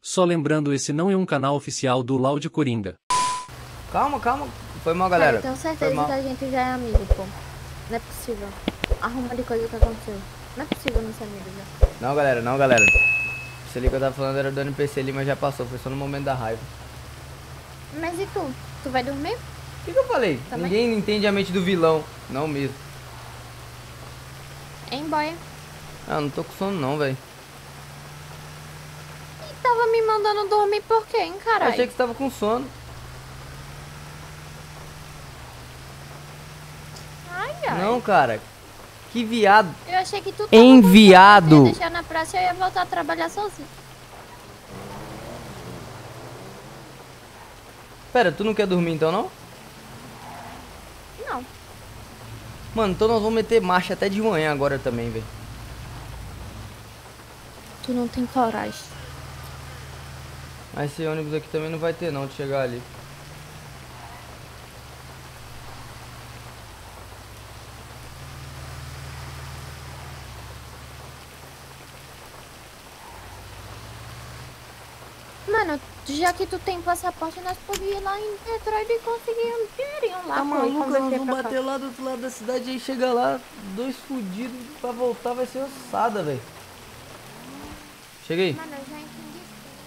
Só lembrando, esse não é um canal oficial do Loud Coringa. Calma, calma. Foi mal, galera. Eu tenho Foi certeza mal. que a gente já é amigo, pô. Não é possível. Arruma de coisa que aconteceu. Não é possível não ser amigo já. Não, galera, não, galera. Isso ali que eu tava falando era do NPC ali, mas já passou. Foi só no momento da raiva. Mas e tu? Tu vai dormir? O que eu falei? Também? Ninguém entende a mente do vilão. Não mesmo. Hein, boy? Ah, não tô com sono não, velho. E tava me mandando dormir por quê, hein, caralho? Achei que você tava com sono. Ai, ai. Não, cara. Que viado. Eu achei que tu tava Enviado. com sono, ia deixar na praça e eu ia voltar a trabalhar sozinho. Pera, tu não quer dormir então, não? Não. Mano, então nós vamos meter marcha até de manhã agora também, velho. Tu não tem coragem. Mas esse ônibus aqui também não vai ter não de chegar ali. Mano, já que tu tem passaporte, nós podíamos ir lá em Detroit e conseguir um dinheirinho lá, Tá pô, e maluco? Nós converter vamos pra cá. bater lá do outro lado da cidade e aí chega lá, dois fudidos pra voltar vai ser ossada, velho. Cheguei. Mano, eu já entendi.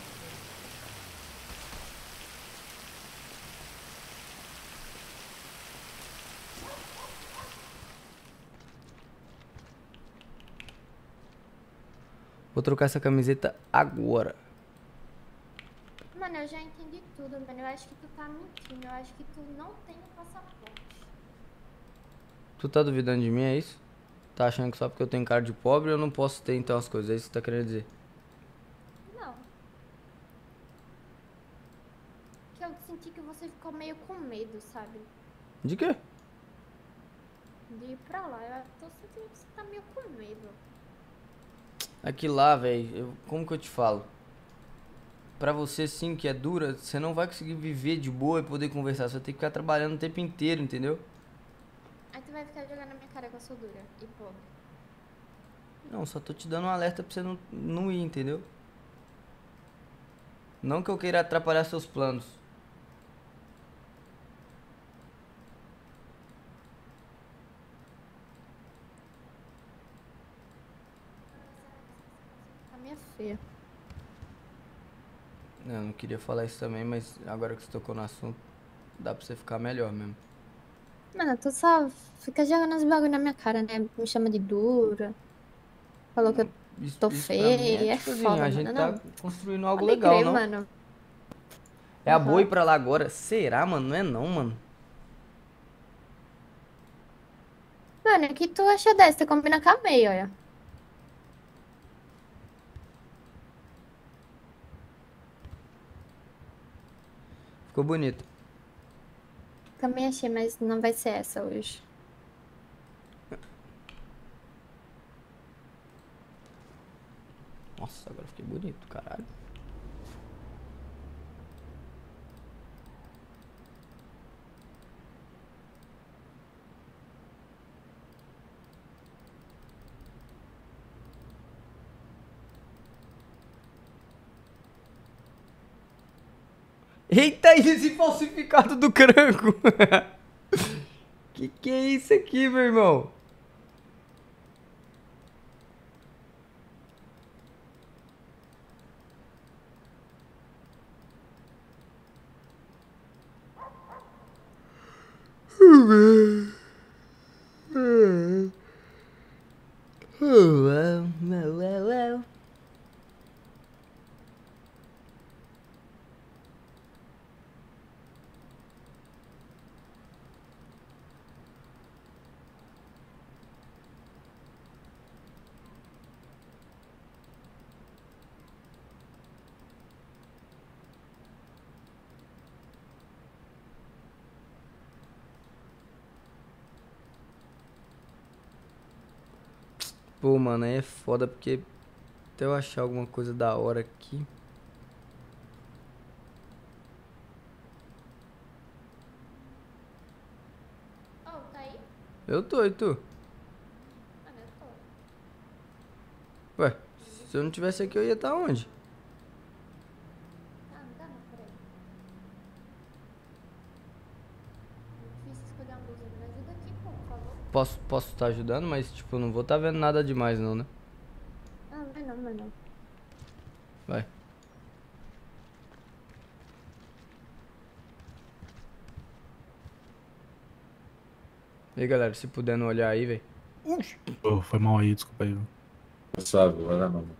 Vou trocar essa camiseta agora. Mano, eu já entendi tudo, mano. Eu acho que tu tá mentindo. Eu acho que tu não tem o passaporte. Tu tá duvidando de mim, é isso? Tá achando que só porque eu tenho cara de pobre eu não posso ter então as coisas, é isso que tu tá querendo dizer? Não. Que eu senti que você ficou meio com medo, sabe? De quê? De ir pra lá. Eu tô sentindo que você tá meio com medo. Aqui lá, velho, como que eu te falo? Pra você sim, que é dura, você não vai conseguir viver de boa e poder conversar, você vai ter que ficar trabalhando o tempo inteiro, entendeu? Aí tu vai ficar jogando na minha cara que eu sou dura e pobre. Não, só tô te dando um alerta pra você não ir, entendeu? Não que eu queira atrapalhar seus planos. Tá minha feia. Eu não queria falar isso também, mas agora que você tocou no assunto, dá pra você ficar melhor mesmo. Mano, tu só fica jogando os bagulho na minha cara, né? Me chama de dura. Falou que eu tô Isso pra mim é feia. É tipo assim, foda, a mano. gente tá Não. construindo algo Pode legal, crer, não? mano. É a boa ir Aham. pra lá agora. Será, mano? Não é não, mano. Mano, o que tu acha dessa? Você combina com a meia, olha. Ficou bonito. Também achei, mas não vai ser essa hoje. Nossa, agora fiquei bonito, caralho. Eita, esse falsificado do cranco. Que é isso aqui, meu irmão? Pô, mano, aí é foda porque até eu achar alguma coisa da hora aqui. Oh, tá aí? Eu tô, e tu? Mano, eu tô. Ué, se eu não tivesse aqui eu ia estar onde? posso estar ajudando, mas tipo, não vou estar vendo nada demais não, né? Ah, vai não, vai não. Vai. E aí, galera, se puder não olhar aí, velho. Pô, foi mal aí, desculpa aí. Suave, vai lá, mano.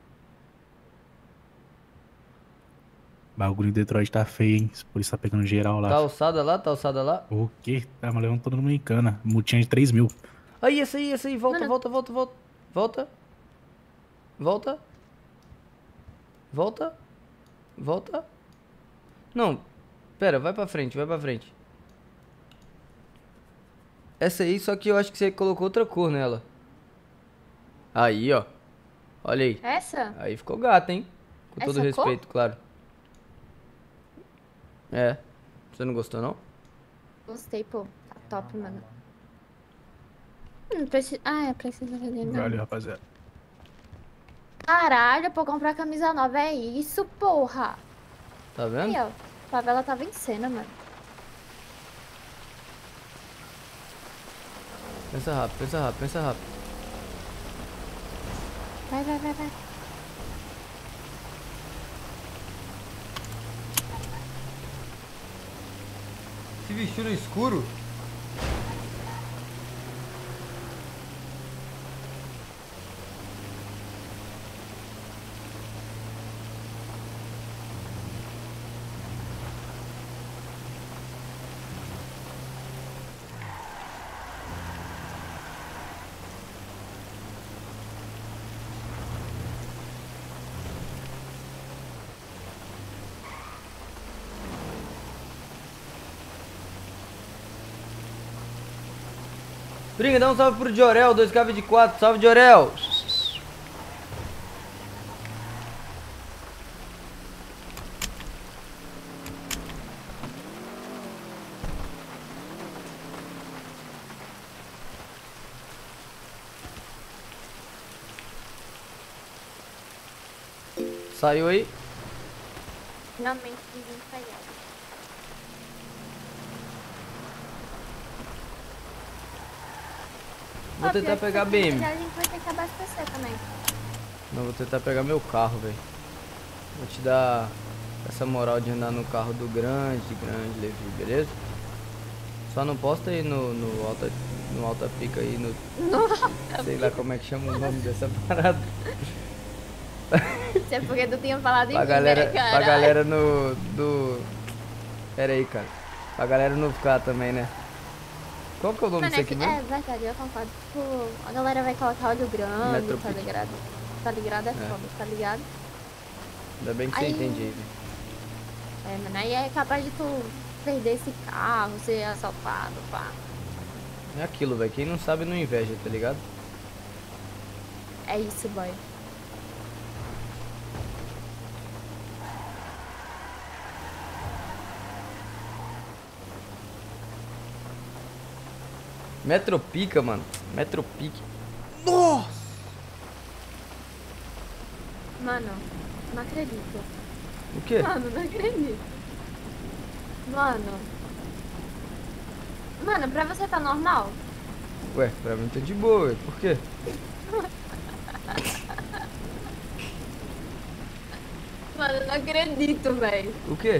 Bagulho em Detroit tá feio, hein? Por isso tá pegando geral lá. Tá alçada lá? Tá alçada lá? O quê? Tá levando todo mundo em cana. Multinha de 3 mil. Aí, esse aí. Volta, Mano. volta, volta, volta. Volta. Volta. Volta. Volta. Não. Pera, vai pra frente, vai pra frente. Essa aí, só que eu acho que você colocou outra cor nela. Aí, ó. Olha aí. Essa? Aí ficou gato, hein? Com todo Essa cor? respeito, claro. É. Você não gostou, não? Gostei, pô. Tá top, mano. Não precisa... Ah, precisa vender, não. Valeu, rapaziada. Caralho, pra comprar camisa nova é isso, porra. Tá vendo? Aí, ó. A favela tá vencendo, mano. Pensa rápido, pensa rápido, pensa rápido. Vai. Se vestiu no escuro? Brinca, dá um salve pro Jorel, 2K24, salve Jorel! Saiu aí? Finalmente ninguém saiu. Vou tentar pegar a BM. A gente vai ter que abastecer também. Não, vou tentar pegar meu carro, velho. Vou te dar essa moral de andar no carro do grande Levi, beleza? Só não posta aí no Alta Pica aí, sei lá como é que chama o nome dessa parada. Isso é porque tu tinha falado em Pra mim, galera, né, pra cara? galera Pera aí, cara. Pra galera não ficar também, né? Qual que é o nome Mano, disso aqui mesmo? é verdade, eu concordo. Tipo, a galera vai colocar olho grande, Metro tá Pique. ligado? Tá ligado? É foda, tá ligado? Ainda bem que você Aí- entende aí, velho. É, mano, aí é capaz de tu perder esse carro, ser assaltado, pá. É aquilo, velho. Quem não sabe não inveja, tá ligado? É isso, boy. Metropica, mano. Metropique. Nossa! Mano, não acredito. O quê? Mano, não acredito. Mano. Mano, pra você tá normal? Ué, pra mim tá de boa, ué. Por quê? Mano, não acredito, velho. O quê?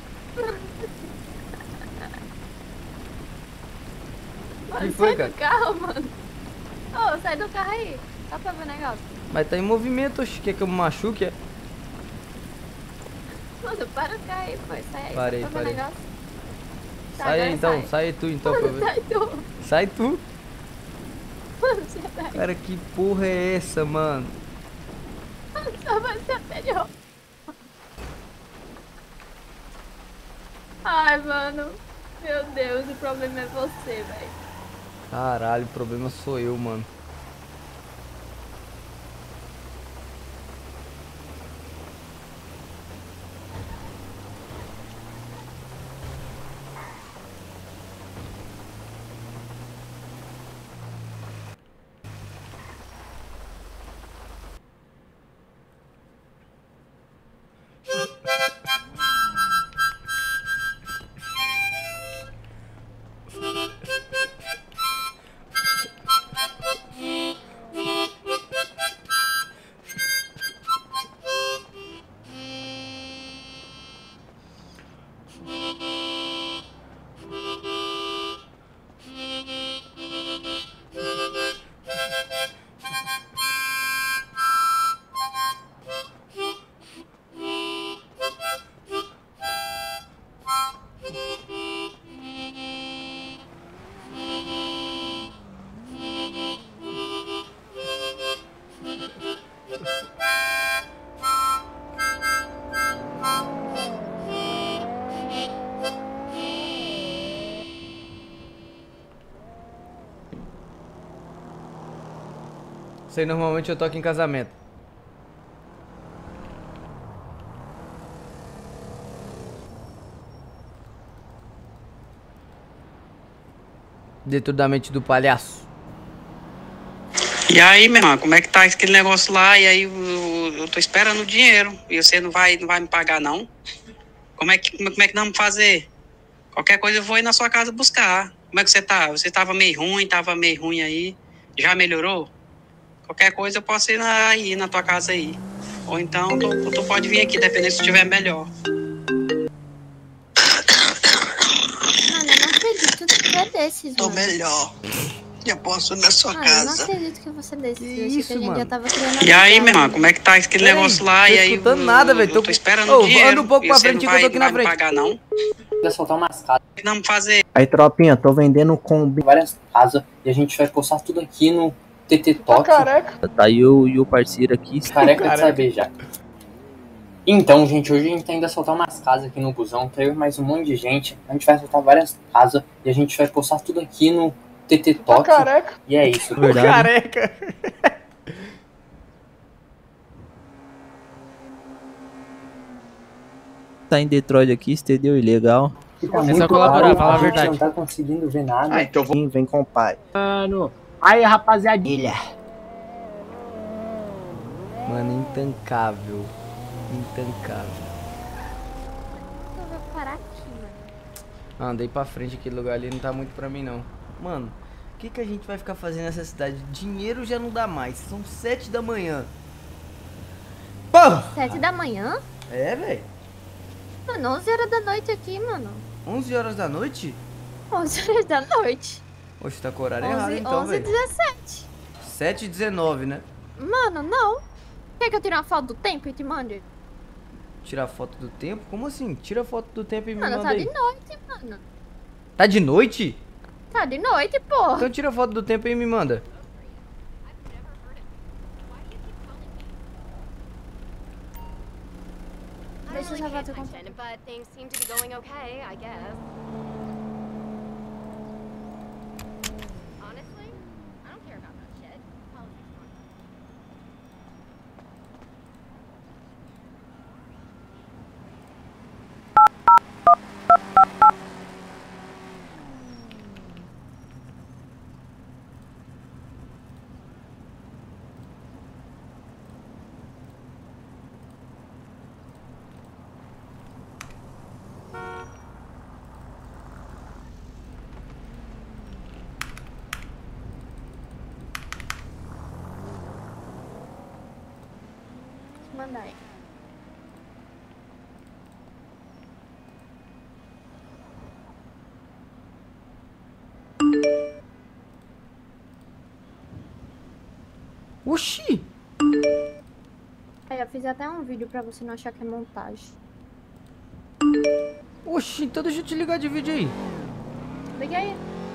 Mano, Que foi, sai cara? do carro, mano. Ô, sai do carro aí. Só pra ver o negócio. Mas tá em movimento, oxe. Quer que eu me machuque? É? Mano, para o carro aí, pô. Sai aí. Parei, só pra ver parei. o negócio. Tá, Sai aí agora então, sai tu então pra Mano, ver. sai tu. Sai tu. Mano, você tá Cara, que porra é essa, mano? Só você melhor. Ai, mano. Meu Deus, o problema é você, velho. Caralho, o problema sou eu, mano. Isso aí normalmente eu toco em casamento. Dentro da mente do palhaço. E aí, meu irmão, como é que tá aquele negócio lá? E aí eu tô esperando o dinheiro. E você não vai me pagar, não? Como é que nós vamos fazer? Qualquer coisa eu vou ir na sua casa buscar. Como é que você tá? Você tava meio ruim aí. Já melhorou? Qualquer coisa eu posso ir aí na tua casa aí. Ou então tu pode vir aqui, dependendo se estiver melhor. Mano, eu não acredito que você é desses, Tô mano. melhor. Já posso ir na sua Mano, eu não casa. acredito que você é desses. Que Eu achei isso, que a gente mano? já tava criando E aí, amizade. meu irmão, como é que tá aquele Peraí, negócio lá? tô E aí escutando nada, velho. eu tô esperando Ô, o dinheiro. anda um pouco E pra você frente não que eu tô aqui na vai me frente. pagar, não? Vai soltar umas casas. O que nós vamos fazer? Aí, tropinha, tô vendendo com várias casas e a gente vai postar tudo aqui no TT Talk. Careca. Tá eu e o parceiro aqui, careca de saber já. Então, gente, hoje a gente tá indo soltar umas casas aqui no busão, tá eu e mais um monte de gente. A gente vai soltar várias casas e a gente vai postar tudo aqui no TT Talk. Careca. E é isso, Verdade. Careca. Tá em Detroit aqui, entendeu? Ilegal. Tá É só colaborar, fala a gente verdade. não tá conseguindo ver nada. Ah, então Vem com o pai. Mano, aí rapaziadinha. Mano, intancável. Intancável. Eu vou parar aqui, mano. Andei pra frente, aquele lugar ali não tá muito pra mim, não. Mano, o que a gente vai ficar fazendo nessa cidade? Dinheiro já não dá mais. São 7 da manhã. Porra! 7 da manhã? É, velho. Mano, 11 horas da noite aqui, mano. 11 horas da noite? 11 horas da noite. Oxe, tá com o horário errado 11, então, 11 e velho. 17. 7h19, né? Mano, não. Quer que eu tire uma foto do tempo e te mande? Tirar foto do tempo? Como assim? Tira foto do tempo e me Mano, manda tá aí. de noite, mano. Tá de noite? Tá de noite, porra. Então tira foto do tempo e me manda. Deixa eu já bater com but things seem to be going okay, I guess. Honestly, I don't care about that shit. Politics fun. mandar aí. Oxi! Aí eu fiz até um vídeo pra você não achar que é montagem. Oxi, então deixa eu te ligar de vídeo aí. Liga aí.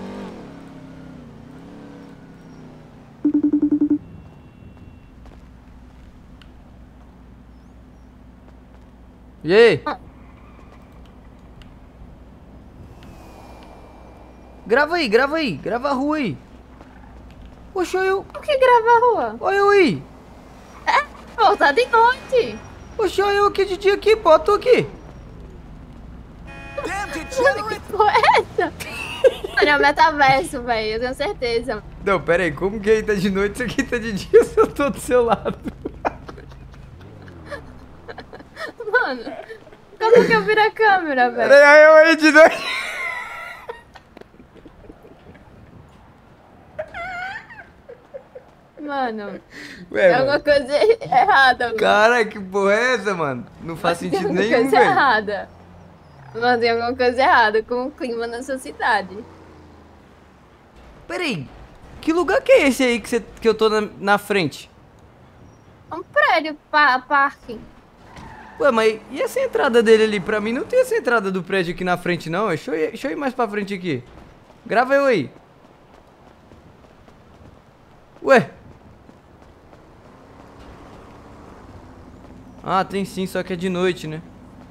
E aí? Grava aí, grava aí, grava a rua aí. Oxe, olha eu. O que grava a rua? Olha eu aí. Pô, tá de noite. Oxe, olha eu aqui de dia aqui, pô, tô aqui. Mano, que porra é essa? Mano, é o metaverso, velho, eu tenho certeza. Não, pera aí, como que aí tá de noite, isso aqui tá de dia se eu tô do seu lado? Mano, como que eu viro a câmera, velho? Pera aí, eu aí de noite. Mano, Ué, tem mano. alguma coisa errada, mano. Cara, que porra é essa, mano? Não faz Tem sentido alguma nenhum, coisa velho. errada. Mano, tem alguma coisa errada com o clima na sua cidade. Pera aí, que lugar que é esse aí que eu tô na frente? Um prédio, parque. Ué, mas e essa entrada dele ali? Pra mim não tem essa entrada do prédio aqui na frente, não. Deixa eu ir mais pra frente aqui. Grava eu aí. Ah, tem sim, só que é de noite, né?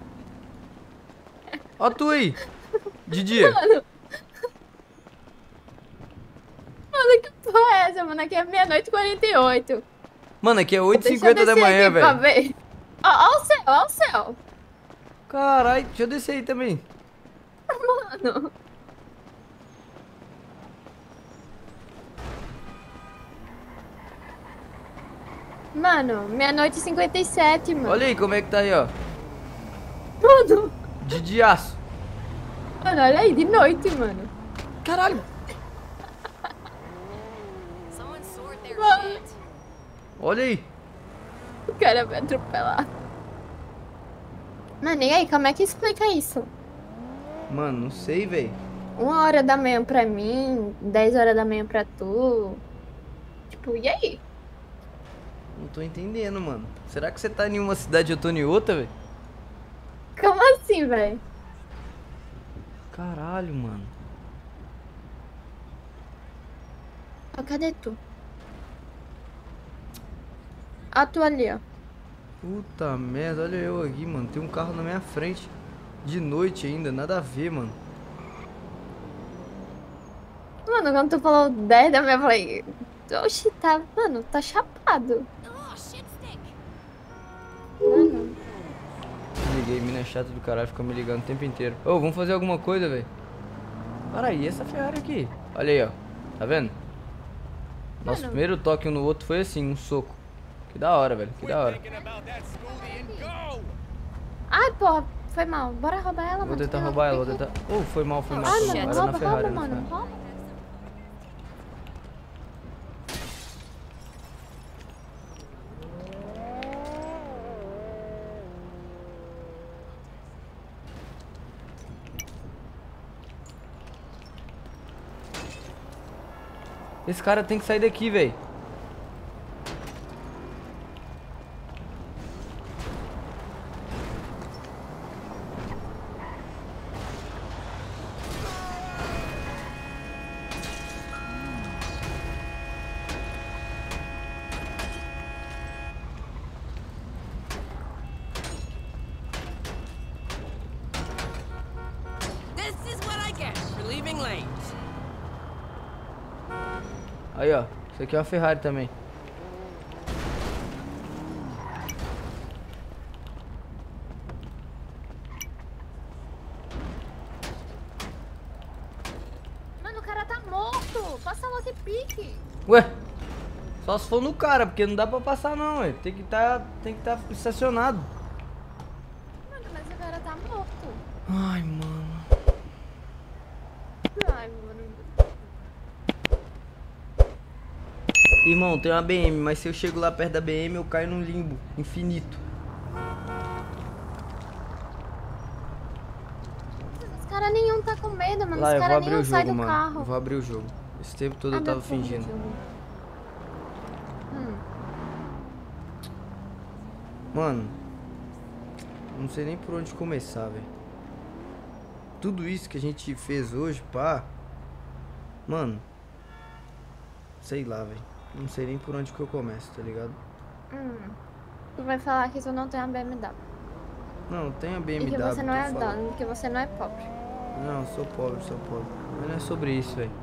Ó tu aí. De dia. Mano, que porra é essa, mano? Aqui é meia-noite e 48. Mano, aqui é Deixa eu 8h50 da descer manhã, aqui pra velho. ver. Ó o céu, ó o céu. Caralho, deixa eu descer aí também. Mano. Mano, meia-noite e 57, mano. Olha aí como é que tá aí, ó. Mano, De diaço. mano, olha aí, de noite, mano. Caralho. Mano, Olha aí. o cara vai atropelar. Mano, e aí, como é que explica isso? Mano, não sei, velho. 1h da manhã pra mim, 10h da manhã pra tu. Tipo, e aí? Não tô entendendo, mano. Será que você tá em uma cidade e eu tô em outra, velho? Como assim, velho? Caralho, mano. Ó, cadê tu? Ó, tu ali, ó. Puta merda, olha eu aqui, mano. Tem um carro na minha frente. De noite ainda, nada a ver, mano. Mano, quando tu falou 10 da manhã, eu falei... Oxi, tá... Mano, tá chapado. Mano... Liguei, mina chata do caralho, fica me ligando o tempo inteiro. Ô, vamos fazer alguma coisa, velho. Para aí, essa Ferrari aqui. Olha aí, ó. Tá vendo? Nosso Mano. primeiro toque um no outro foi assim, um soco. Que da hora, velho. Que da hora. Ai, porra, foi mal. Bora roubar ela, Vou mano. tentar Tem roubar ela, vou outra tentar... Oh, foi mal, foi mal. Ai, Foi mal. mano, Era na rouba, Ferrari, rouba, era na mano. Ferrari. Rouba. Esse cara tem que sair daqui, velho. Aí, ó. Isso aqui é uma Ferrari também. Mano, o cara tá morto. Passa logo esse pique. Ué? Só se for no cara, porque não dá pra passar não, ué. Tem que tá estacionado. Mano, mas o cara tá morto. Ai, mano. Ai, mano. Irmão, tem uma BM, mas se eu chego lá perto da BM, eu caio num limbo infinito. Os caras nenhum tá com medo, mano. Lá, Os eu vou caras abrir nenhum o saem jogo, do mano. carro. Eu vou abrir o jogo. Esse tempo todo eu Abre tava a porra do fingindo. jogo. Mano, não sei nem por onde começar, velho. Tudo isso que a gente fez hoje, pá. Mano, sei lá, velho. Não sei nem por onde que eu começo, tá ligado? Tu vai falar que tu não tem uma BMW. Não, tem a E BMW. que você não tô é falando. dono, que você não é pobre. Não, sou pobre, sou pobre. Mas não é sobre isso, velho.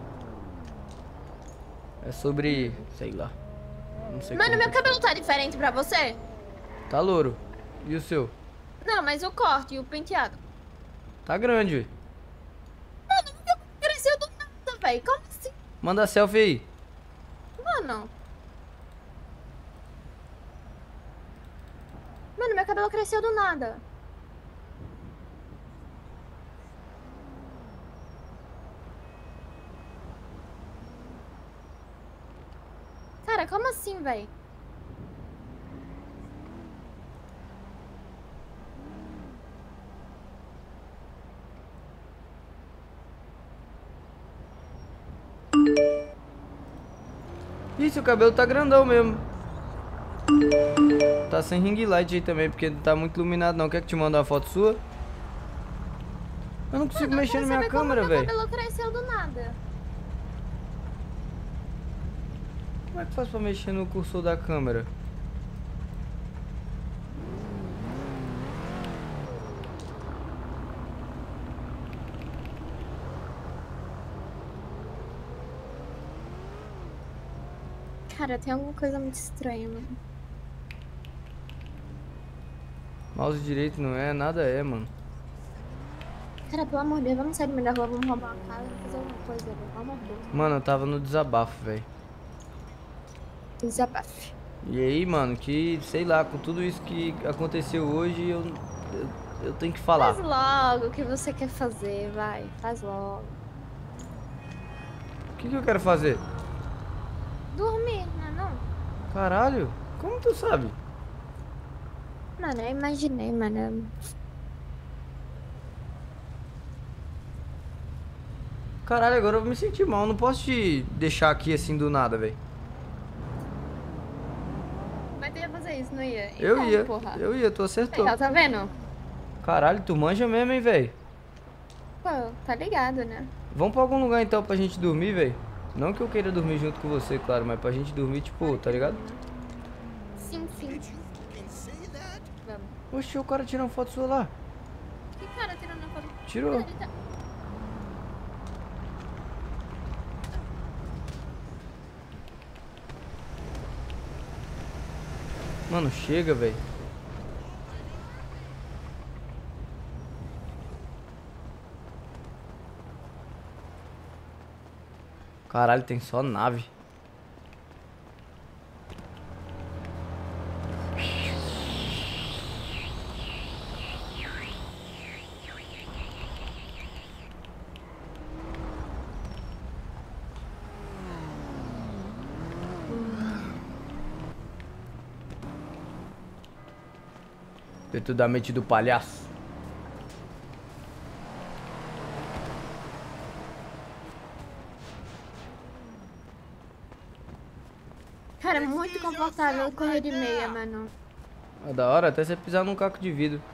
É sobre, sei lá. Não sei Mano, como meu que- cabelo tá diferente pra você? Tá louro. E o seu? Não, mas o corte e o penteado. Tá grande, velho. Mano, meu cresceu do nada, velho. Como assim? Manda selfie aí. Mano. Mano, meu cabelo cresceu do nada. Cara, como assim, velho? Ih, seu cabelo tá grandão mesmo. Tá sem ring light aí também, porque não tá muito iluminado não. Quer que te mande uma foto sua? Eu não consigo mexer na minha câmera, velho. Meu cabelo cresceu do nada. Como é que faz pra mexer no cursor da câmera? Cara, tem alguma coisa muito estranha, mano. Mouse direito não é, nada é, mano. Cara, pelo amor de Deus, vamos sair do meio da rua, vamos roubar uma casa, fazer alguma coisa, velho. Pelo amor de Deus. Mano, eu tava no desabafo, velho. Desabafe. E aí, mano, que, sei lá, com tudo isso que aconteceu hoje, eu tenho que falar. Faz logo o que você quer fazer, vai. Faz logo. O que eu quero fazer? Dormir, não é não? Caralho, como tu sabe? Mano, eu imaginei, mano. Caralho, agora eu vou me sentir mal. Eu não posso te deixar aqui assim do nada, velho. Mas tu ia fazer isso, não ia? Eu Então, ia, porra. eu ia, tu acertou. Legal, tá vendo? Caralho, tu manja mesmo, hein, velho. Pô, tá ligado, né? Vamos pra algum lugar então pra gente dormir, velho. Não que eu queira dormir junto com você, claro, mas pra gente dormir, tipo, tá ligado? Sim, sim. Vamos. Oxi, o cara tirou uma foto sua lá. Que cara tirando a foto? Tirou. Ele tá- Mano, chega, velho. Caralho, tem só nave. Detudamente do palhaço. Cara, é muito confortável correr de meia, mano. É da hora até você pisar num caco de vidro.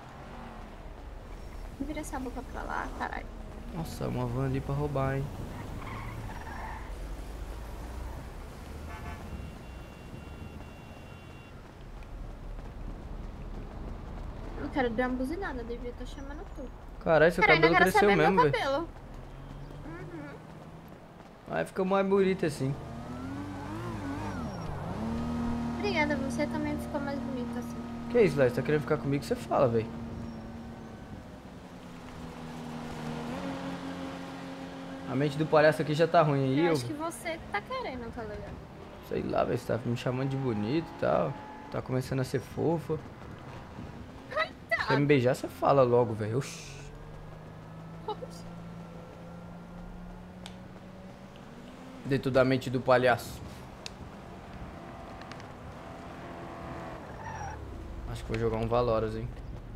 Vira essa boca pra lá, caralho. Nossa, uma van ali pra roubar, hein. Eu quero dar uma buzinada, devia estar chamando tu. Caralho, seu Cara, ainda cabelo quero cresceu saber mesmo, meu velho. cabelo. Aí fica mais bonito assim. Obrigada, você também ficou mais bonita assim. Que isso, Léo? Você tá querendo ficar comigo? Você fala, velho. A mente do palhaço aqui já tá ruim aí. Eu acho que você tá querendo, tá ligado? Sei lá, velho. Você tá me chamando de bonito e tal. Tá começando a ser fofa. Quer me beijar, você fala logo, velho. Oxi. Dentro da mente do palhaço. Acho que vou jogar um Valoras, hein.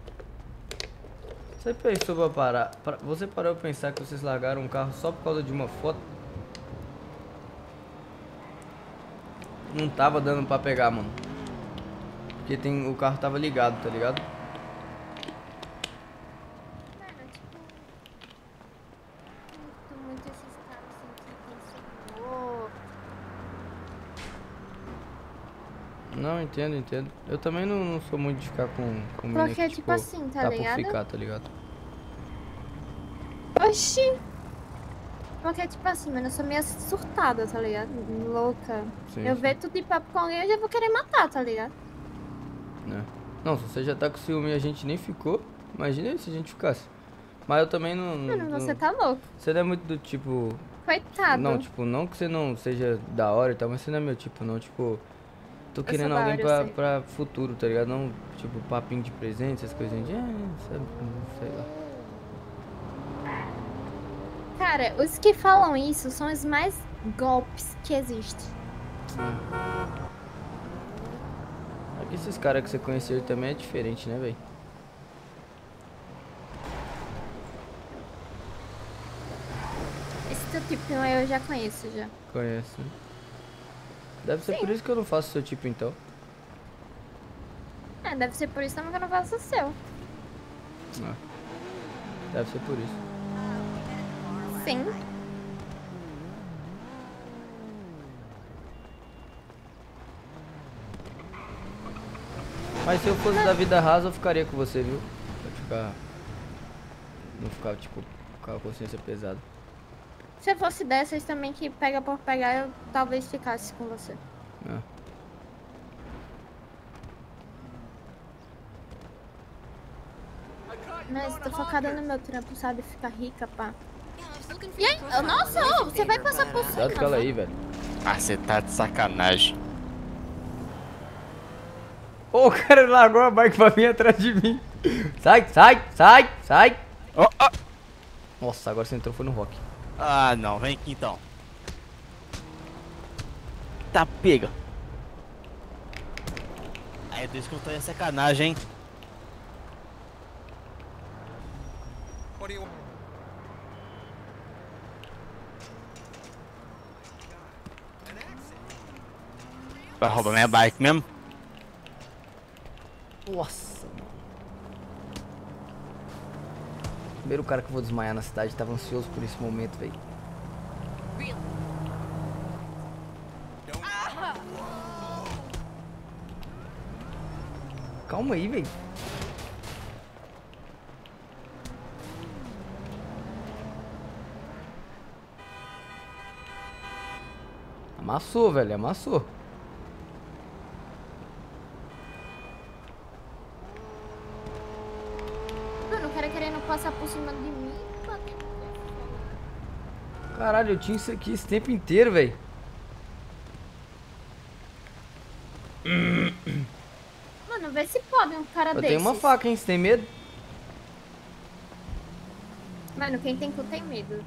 Você pensou pra parar? Você parou pra pensar que vocês largaram um carro só por causa de uma foto? Não tava dando pra pegar, mano. Porque o carro tava ligado, tá ligado? Mano, tipo... muito esses caras assim que pensou. Não, entendo. Eu também não sou muito de ficar com menino Porque, que, tipo assim, tá ligado? por ficar, tá ligado? Oxi! Porque, tipo assim, mano, eu sou meio surtada, tá ligado? Louca. Sim, Eu sim. ver tudo de papo com alguém, eu já vou querer matar, tá ligado? Né? Não, se você já tá com ciúme e a gente nem ficou, imagina aí se a gente ficasse. Mas eu também não... Mano, você tá louco. Você não é muito do tipo... Coitado. Não, tipo, não que você não seja da hora e tal, mas você não é meu tipo, não, tipo... Tô querendo sou da alguém hora, eu sei. pra futuro, tá ligado? Não, tipo, papinho de presente, essas coisinhas de... sabe, sei lá. Cara, os que falam isso são os mais golpes que existem. Aqui esses caras que você conheceu também é diferente, né, velho? Esse teu tipo eu já conheço, já. Conheço, né? Deve ser Sim. por isso que eu não faço seu tipo, então. É, deve ser por isso também que eu não faço o seu. Ah, deve ser por isso. Sim. Mas se eu fosse da vida rasa, eu ficaria com você, viu? Pra ficar... Não ficar, tipo, com a consciência pesada. Se eu fosse dessas também que pega por pegar, eu talvez ficasse com você. Ah. Mas tô focada no meu trampo, sabe? Ficar rica, pá. E aí? Nossa, ô, você vai passar por cima. Cuidado com ela aí, velho. Ah, você tá de sacanagem. Ô, o cara largou a bike pra vir atrás de mim. Sai, sai, sai, sai. Oh, oh. Nossa, agora você entrou foi no rock. Ah, não, vem aqui então. Tá, pega. Aí, Deus que eu tô em sacanagem, hein? Vai roubar minha bike mesmo? Nossa, mano. Primeiro cara que eu vou desmaiar na cidade, tava ansioso por esse momento, velho. Calma aí, velho. Amassou, velho, amassou. Mano, o cara querendo passar por cima de mim. Caralho, eu tinha isso aqui esse tempo inteiro, velho. Mano, vê se pode um cara Eu desses. tenho uma faca, hein? Você tem medo? Mano, quem tem cu tem medo.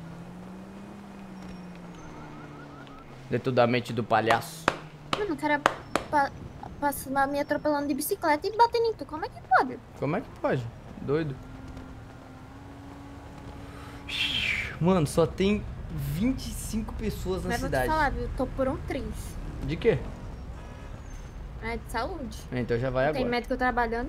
Dentro da mente do palhaço. Mano, o cara passa me atropelando de bicicleta e batendo em tu. Como é que pode? Como é que pode? Doido. Mano, só tem 25 pessoas na Mas vou te cidade. falar, viu? Eu tô por um triz. De quê? É de saúde. Então já vai Tem agora. médico trabalhando.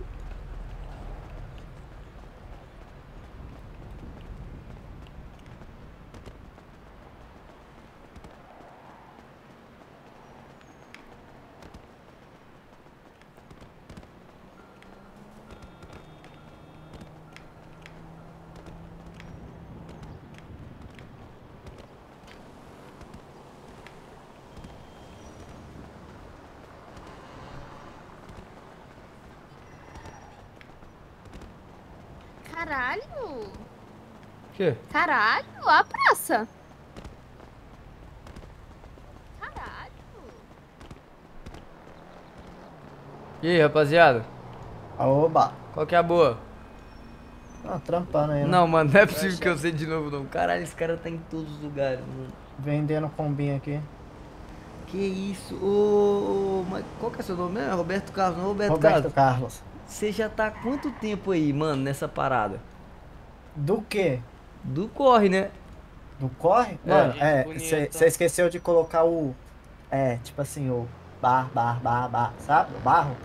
Caralho! Quê? Caralho, a praça! Caralho! E aí, rapaziada? Oba! Qual que é a boa? Ah, trampando aí, né? Não, mano, não é possível que eu sei de novo, não. Caralho, esse cara tá em todos os lugares, mano. Vendendo combinho aqui. Que isso? Ô, mas qual que é seu nome mesmo? Roberto Carlos, não? Roberto Carlos. Você já tá há quanto tempo aí, mano, nessa parada? Do quê? Do corre, né? Do corre? É. Mano, você esqueceu de colocar o... tipo assim, o bar, sabe? O barro.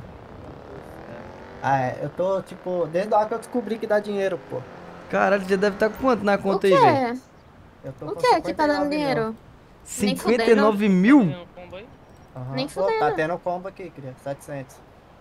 Eu tô, tipo, desde a hora que eu descobri que dá dinheiro, pô. Caralho, já deve estar com quanto na conta aí, O velho? quê? Eu tô O com que que tá dando 59 dinheiro? 59 mil? Aham. Nem Pô, fudendo. tá tendo combo aqui, queria 700.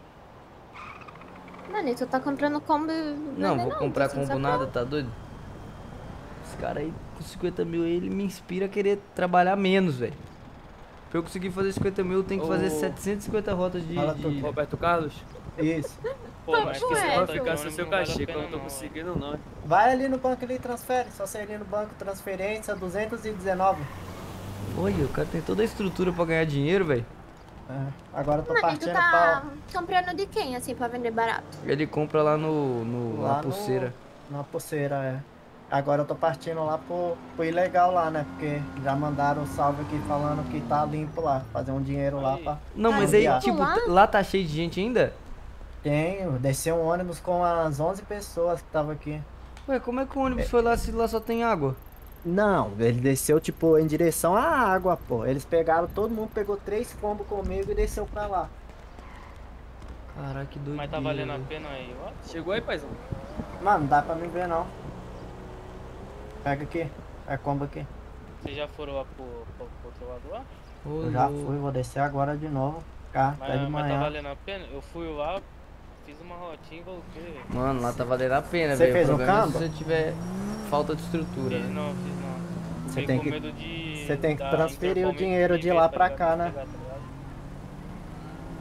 Mano, e tu tá comprando combo... Não, vou comprar tô combo sem nada, sacola. tá doido? Esse cara aí com 50 mil aí, ele me inspira a querer trabalhar menos, velho. Pra eu conseguir fazer 50 mil, eu tenho que fazer 750 rotas de... Fala tu, Roberto Carlos? Isso. Pô, mas que você é, vai pô. ficar sem seu cachê, que eu não tô conseguindo não. Vai ali no banco e transfere. Só você ir ali no banco, transferência 219. Olha, o cara tem toda a estrutura pra ganhar dinheiro, velho. Agora eu tô Mano, e tu partindo tá comprando de quem, assim, pra vender barato? Ele compra lá Lá na pulseira. Na pulseira, Agora eu tô partindo lá pro ilegal lá, né? Porque já mandaram um salve aqui falando que tá limpo lá. Fazer um dinheiro lá pra... Não, mas aí, tipo, lá tá cheio de gente ainda? Tenho, desceu um ônibus com as 11 pessoas que tava aqui. Ué, como é que o ônibus foi lá se lá só tem água? Não, ele desceu, tipo, em direção à água, pô. Eles pegaram, todo mundo pegou 3 combos comigo e desceu pra lá. Caraca, que doido. Mas tá valendo a pena aí, ó. Chegou aí, paizão? Mano, não dá pra me ver, não. Pega aqui, é combo aqui. Vocês já foram lá pro outro lado lá? Eu já fui, vou descer agora de novo. Tá de Mas tá manhã. valendo a pena? Eu fui lá, fiz uma rotinha e voltei, velho. Mano, lá tá valendo a pena, Você velho. fez O um problema é campo? se você tiver falta de estrutura. Fiz né? não, fiz não. Você Fiquei tem com que, medo de você tem que dar transferir o intercom dinheiro e de lá pegar, pra tá cá, né? ligado?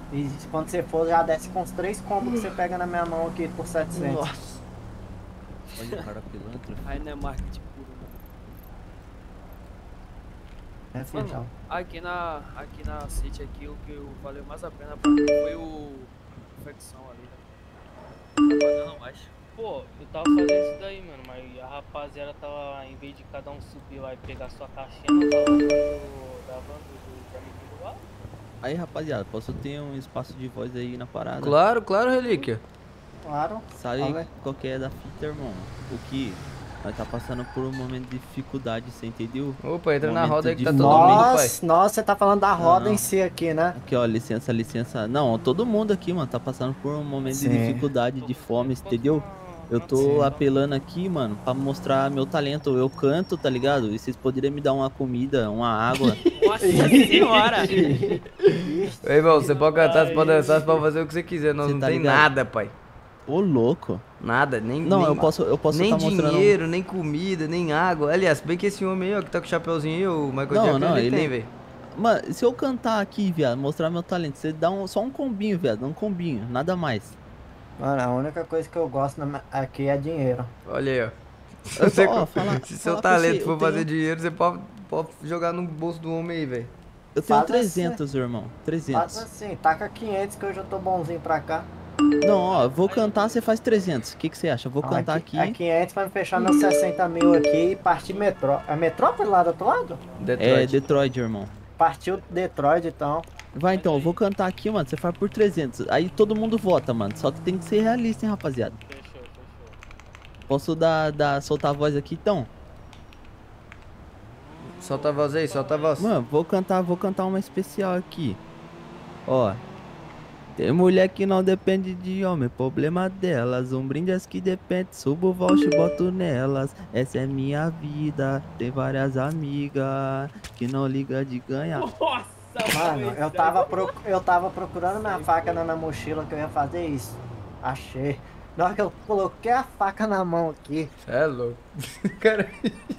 E quando você for, já desce com os 3 combos que você pega na minha mão aqui por 700. Nossa. Olha o cara pilantra. Aí não é marketing puro, não. É, filho, Mano, aqui na City aqui, o que valeu mais a pena pra mim foi o infecção ali, né? Tá pagando mais. Pô, eu tava fazendo isso daí, mano, mas a rapaziada tava, em vez de cada um subir lá e pegar sua caixinha, não tava do amiguinho lá. Aí, rapaziada, posso ter um espaço de voz aí na parada? Claro, claro, Relíquia. Claro. Sabe qual que é da fita, irmão? O que? Nós tá passando por um momento de dificuldade, você entendeu? Opa, entra na Momento roda aí que de tá todo fome. mundo, pai. Nossa, você tá falando da roda Não. em si aqui, né? Aqui, ó, licença, licença. Não, todo mundo aqui, mano, tá passando por um momento Sim. de dificuldade, de fome, entendeu? Eu tô apelando aqui, mano, pra mostrar meu talento. Eu canto, tá ligado? E vocês poderiam me dar uma comida, uma água. Nossa senhora! Ei, irmão, você pode cantar, você pode dançar, você pode fazer o que você quiser. Nós Cê não tá tem ligado? nada, pai. Ô, louco. Nada, nem. Não, nem, eu posso nem tá mostrando... dinheiro, nem comida, nem água. Aliás, bem que esse homem aí, ó, que tá com o chapeuzinho aí, o Michael Jackson, Não, ele tem, ele... velho. Mano, se eu cantar aqui, viado, mostrar meu talento, você dá só um combinho, viado, um combinho, nada mais. Mano, a única coisa que eu gosto aqui é dinheiro. Olha aí, ó. Se seu fala talento você, for eu fazer tenho- dinheiro, você pode jogar no bolso do homem aí, velho. Eu tenho Faz 300, irmão, 300. Faz assim, taca 500 que eu já tô bonzinho pra cá. Não, ó, vou cantar, você faz 300. O que você acha? Eu vou cantar aqui. É 500 pra me fechar meus 60 mil aqui e partir É Metrópole lá do outro lado? É Detroit, irmão. Partiu Detroit, então. Vai então, eu vou cantar aqui, mano, você faz por 300. Aí todo mundo vota, mano. Só que tem que ser realista, hein, rapaziada. Posso soltar a voz aqui, então? Solta a voz aí, solta a voz. Mano, vou cantar uma especial aqui. Ó. Tem mulher que não depende de homem, problema delas. Um brinde as que depende, subo o voucher e boto nelas. Essa é minha vida, tem várias amigas que não liga de ganhar. Mano, eu tava procurando minha faca na minha mochila que eu ia fazer isso. Achei. Na hora que eu coloquei a faca na mão aqui. Cê é louco. Cara.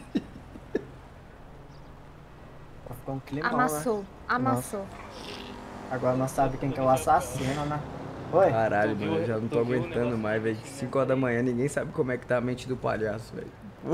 Ficou um climão, Amassou, né? amassou. Agora nós sabemos quem que é o assassino, né? Oi? Caralho, mano, eu já não tô aguentando mais, velho. 5 horas da manhã, ninguém sabe como é que tá a mente do palhaço, velho.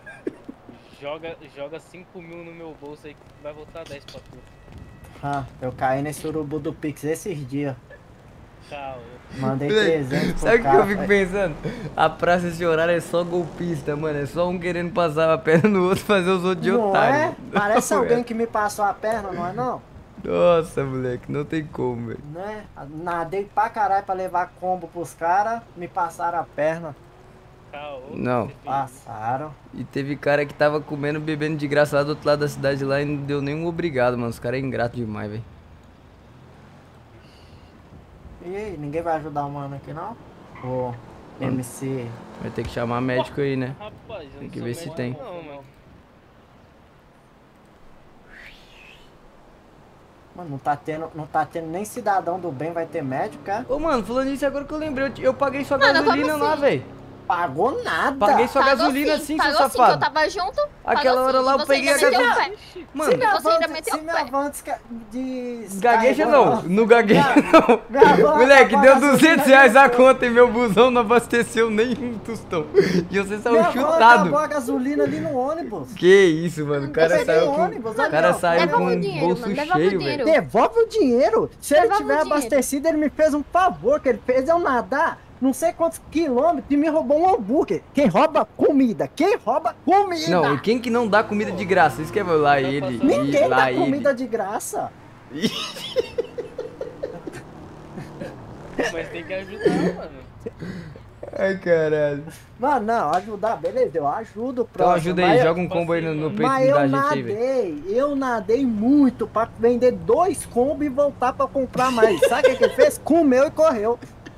Joga 5 mil no meu bolso aí que vai voltar 10 pra tu. Ah, eu caí nesse urubu do Pix esses dias. Tchau. Mandei 300 pro Sabe o que cara, eu fico pensando? A praça esse horário é só golpista, mano. É só um querendo passar a perna no outro, fazer os outros de Não otário. é? Parece Não, alguém é. que me passou a perna, não é não? Nossa, moleque, não tem como, velho. Né? Nadei pra caralho pra levar combo pros caras, me passaram a perna. Não. Passaram. E teve cara que tava comendo, bebendo de graça lá do outro lado da cidade lá e não deu nenhum obrigado, mano. Os caras é ingrato demais, velho. E aí, ninguém vai ajudar o mano aqui não? O MC. Vai ter que chamar médico aí, né? Rapaz, eu Tem não que sou ver se médico tem. não, mano. Mano, não tá tendo nem cidadão do bem, vai ter médico, é? Ô, mano, falando isso agora que eu lembrei, eu paguei sua Mano, gasolina como lá, assim? velho. Pagou nada. Paguei sua Pagou gasolina sim, sim, pagou seu sim, que eu safado. tava junto. Aquela pagou hora sim, lá e eu você peguei a ainda meteu o gasolina. pé. Mano, Se você ainda meteu Se o minha pé. van gagueja não, não gagueja Minha van não. Moleque, acabou deu a R$200 gasolina, a conta e meu busão não abasteceu nem um tostão. E você saiu Minha van chutado. acabou a gasolina ali no ônibus. Que isso, mano, o cara Deixa saiu no com, ônibus, o cara ali, ó. saiu Devolve com o um dinheiro, bolso mano, devolve o cheio, dinheiro. velho. Devolve o dinheiro. Se ele Devolve o tiver dinheiro. abastecido, ele me fez um favor, que ele fez eu nadar não sei quantos quilômetros e me roubou um hambúrguer. Quem rouba comida? Quem rouba comida? Não, e quem que não dá comida de graça? Isso que é lá ele. Ninguém lá dá ele. comida de graça. Mas tem que ajudar, mano. Ai, caralho. Mano, não, ajudar, beleza, eu ajudo o Então próximo. ajuda aí, mas joga um combo aí no peito Mas da eu gente aí, velho. eu nadei muito pra vender 2 combos e voltar pra comprar mais. Sabe o que ele fez? Comeu e correu.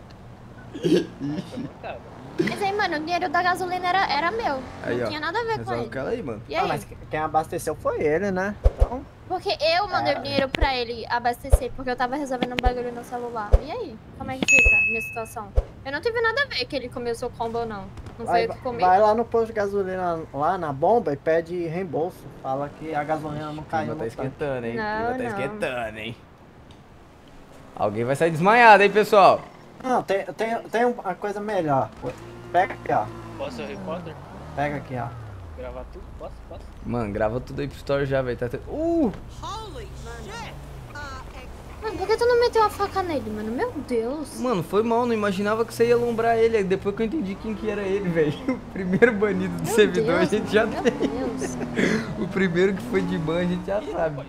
Mas aí, mano, o dinheiro da gasolina era meu. Aí, não ó. tinha nada a ver com Resolve ele. aquela aí, mano. E aí? Mas quem abasteceu foi ele, né? Então, Porque eu mandei o dinheiro pra ele abastecer, porque eu tava resolvendo um bagulho no celular. E aí? Como é que fica a minha situação? Eu não tive nada a ver que ele comeu seu combo ou não. Não foi eu que comi. vai lá no posto de gasolina, lá na bomba, e pede reembolso. Fala que a gasolina não caiu Tá no tanque. esquentando, hein? Não, Tá não. esquentando, hein? Alguém vai sair desmaiado, hein, pessoal? Não, tem uma coisa melhor. Pega aqui, ó. Posso, Harry Potter? Pega aqui, ó. Gravar tudo? Posso? Mano, grava tudo aí pro story já, velho. Tá Mano, por que tu não meteu a faca nele, mano? Meu Deus. Mano, foi mal, não imaginava que você ia alumbrar ele. Aí depois que eu entendi quem que era ele, velho. O primeiro banido do servidor a gente já tem. O primeiro que foi de ban a gente já sabe.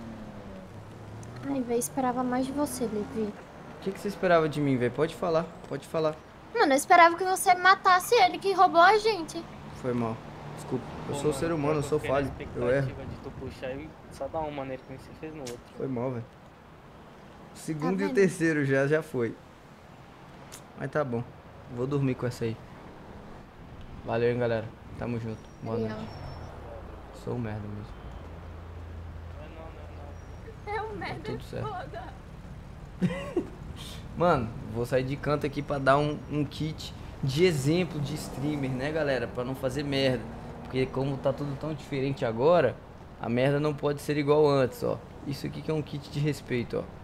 Ai, velho, esperava mais de você, Levi. O que você esperava de mim, velho? Pode falar, pode falar. Mano, eu esperava que você matasse ele que roubou a gente. Foi mal. Desculpa, eu sou ser humano, eu sou falho. Eu erro. De tu puxar e só dar uma maneira que você fez no outro. Foi mal, velho. O segundo e o terceiro já foi. Mas tá bom. Vou dormir com essa aí. Valeu, hein, galera. Tamo junto. Boa noite. Sou um merda mesmo. É um merda. Tudo certo. Mano, vou sair de canto aqui pra dar um kit de exemplo de streamer, né, galera? Pra não fazer merda. Porque como tá tudo tão diferente agora, a merda não pode ser igual antes, ó. Isso aqui que é um kit de respeito, ó.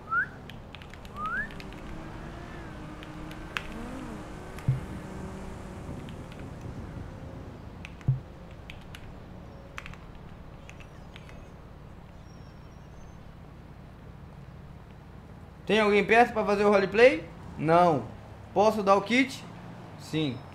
Tem alguém perto pra fazer o roleplay? Não. Posso dar o kit? Sim.